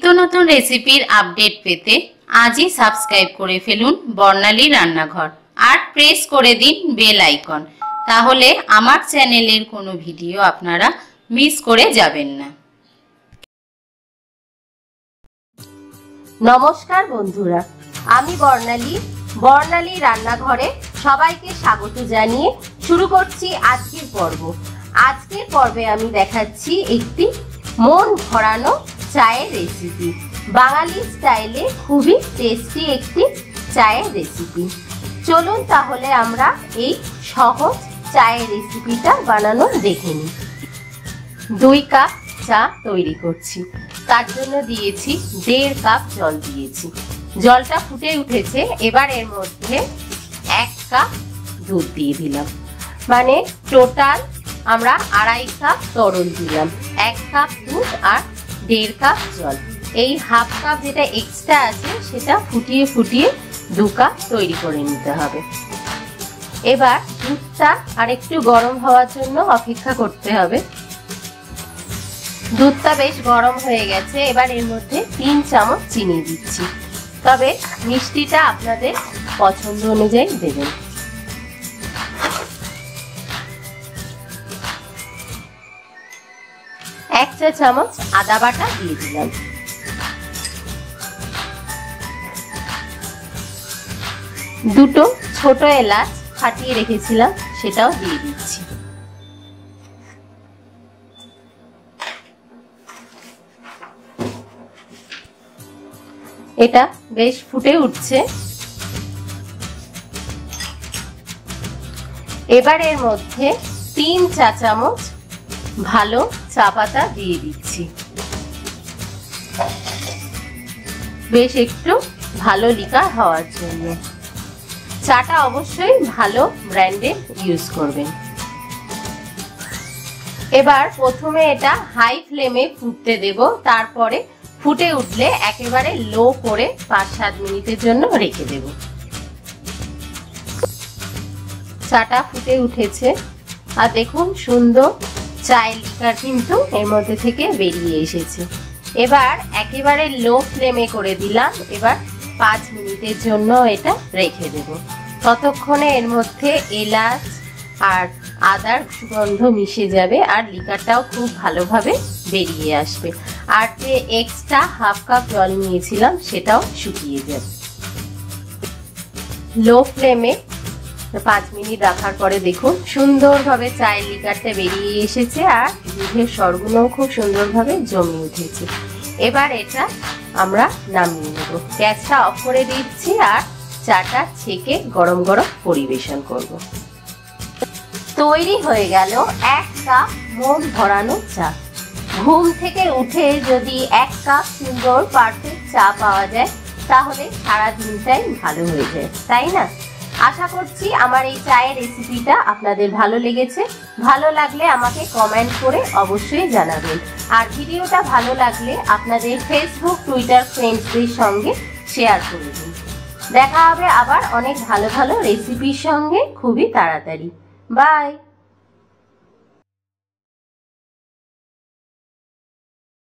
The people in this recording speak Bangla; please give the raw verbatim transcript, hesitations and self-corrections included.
নতুন রেসিপির আপডেট পেতে আজই সাবস্ক্রাইব করে ফেলুন বর্ণালী রান্নাঘর আর প্রেস করে দিন বেল আইকন, তাহলে আমার চ্যানেলের কোনো ভিডিও আপনারা মিস করে যাবেন না। নমস্কার বন্ধুরা, আমি বর্ণালী বর্ণালী রান্নাঘরে সবাইকে স্বাগত জানিয়ে শুরু করছি আজকের পর্ব। আজকের পর্বে আমি দেখাচ্ছি একটি মন ভরানো চায়ের রেসিপি, বাঙালি স্টাইলে খুবই টেস্টি একটি চায়ের রেসিপি। চলুন তাহলে আমরা এই সহজ চায়ের রেসিপিটা বানানো দেখে নিই। দুই কাপ চা তৈরি করছি, তার জন্য দিয়েছি দেড় কাপ জল দিয়েছি। জলটা ফুটে উঠেছে, এবার এর মধ্যে এক কাপ দুধ দিয়ে দিলাম, মানে টোটাল আমরা আড়াই কাপ তরল দিলাম। এক কাপ দুধ আর দেড় কাপ জল, এই হাফ কাপ যেটা এক্সট্রা আছে সেটা ফুটিয়ে ফুটিয়ে দু কাপ তৈরি করে নিতে হবে। এবার দুধটা আর একটু গরম হওয়ার জন্য অপেক্ষা করতে হবে। দুধটা বেশ গরম হয়ে গেছে, এবার এর মধ্যে তিন চামচ চিনি দিচ্ছি, তবে মিষ্টিটা আপনাদের পছন্দ অনুযায়ী দেবেন। এক চা চামচ আদা বাটা দিয়ে দিলাম। দুটো ছোট এলাচ ফাটিয়ে রেখেছিলাম, সেটাও দিয়ে দিচ্ছি। এটা বেশ ফুটে উঠছে, এবার এর মধ্যে তিন চা চামচ ভালো চা পাতা দিয়ে দিচ্ছি, বেশ একটু ভালো লিকার হওয়ার জন্য। চাটা অবশ্যই ভালো ব্র্যান্ডের ইউজ করবেন। এবার প্রথমে এটা হাই ফ্লেমে ফুটতে দেব, তারপরে ফুটে উঠলে একেবারে লো করে পাঁচ সাত মিনিটের জন্য রেখে দেব। চাটা ফুটে উঠেছে আর দেখুন সুন্দর চায়ের লিকার কিন্তু এর মধ্যে থেকে বেরিয়ে এসেছে। এবার একেবারে লো ফ্লেমে করে দিলাম, এবার পাঁচ মিনিটের জন্য এটা রেখে দেব। ততক্ষণে এর মধ্যে এলাচ আর আদার সুগন্ধ মিশে যাবে আর লিকারটাও খুব ভালোভাবে বেরিয়ে আসবে, আর যে এক্সট্রা হাফ কাপ জল নিয়েছিলাম সেটাও শুকিয়ে যাবে। লো ফ্লেমে পাঁচ মিনিট রাখার পরে দেখুন সুন্দরভাবে চায়ের লিকারটা বেরিয়ে এসেছে আর দুধের স্বরগুলোও খুব সুন্দরভাবে জমে উঠেছে। এবার এটা আমরা নামিয়ে নেব। গ্যাসটা অফ করে দিচ্ছি আর চাটা ছেঁকে গরম গরম পরিবেশন করব। তৈরি হয়ে গেল এক কাপ মন ভরানো চা। ঘুম থেকে উঠে যদি এক কাপ সুন্দর পারফেক্ট চা পাওয়া যায় তাহলে সারা দিনটাই ভালো হয়ে যায়, তাই না? আশা করছি আমার এই চায়ের রেসিপিটা আপনাদের ভালো লেগেছে। ভালো লাগলে আমাকে কমেন্ট করে অবশ্যই জানাবেন, আর ভিডিওটা ভালো লাগলে আপনাদের ফেসবুক টুইটার ফ্রেন্ডসদের সঙ্গে শেয়ার করে দিন। দেখা হবে আবার অনেক ভালো ভালো রেসিপির সঙ্গে খুবই তাড়াতাড়ি। বাই।